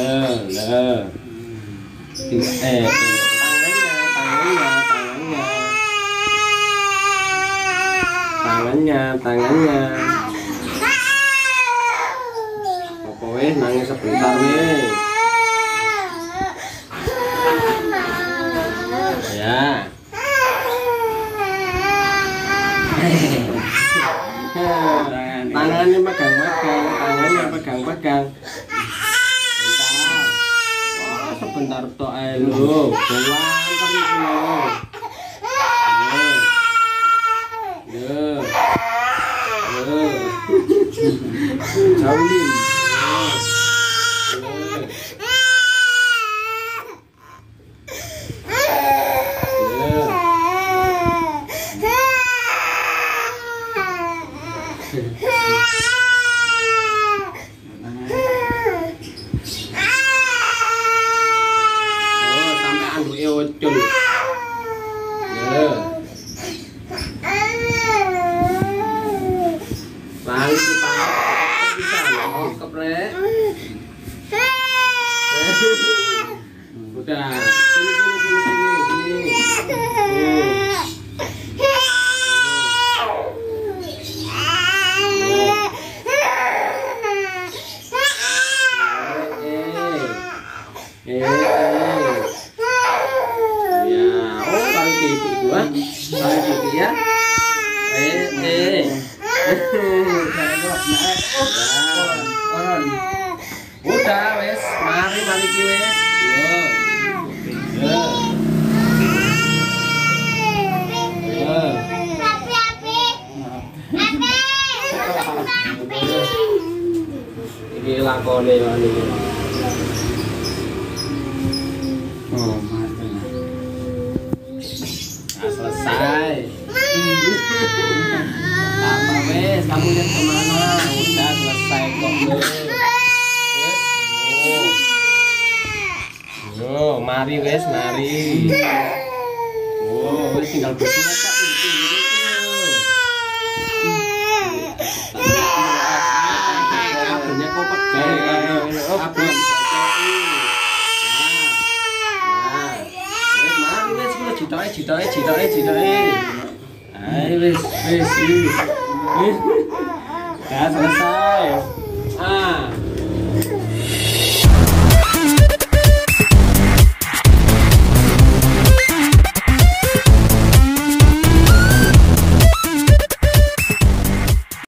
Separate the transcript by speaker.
Speaker 1: Tangannya. Apa weh nangis sebentar weh. Ya. Tangannya pegang. Sebentar tok ae lho. Kuanter iki lho. Jaulin. Sampai anduke ucul. Balik kita bisa keprek. Udah. Ya. Udah wes, mari ki wes. Iki lakone wani. Selesai. Apa wes, kamu lihat kemana? Udah selesai kok wes. Yo, mari wes, mari. Oh, wes tinggal berdua tak kabelnya kok pegang. Kabel. Citoke. Ayo wis. Udah selesai.